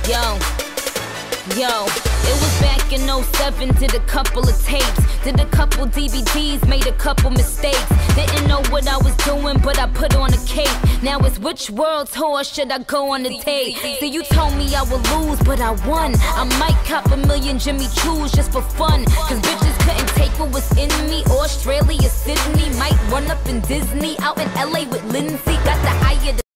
Yo, yo, it was back in '07, did a couple of tapes, did a couple DVDs, made a couple mistakes. Didn't know what I was doing, but I put on a cape. Now it's which world's horse should I go on the tape? See, you told me I would lose, but I won. I might cop a million Jimmy Choos just for fun, cause bitches couldn't take what was in me. Australia, Sydney, might run up in Disney, out in LA with Lindsay. Got the eye of the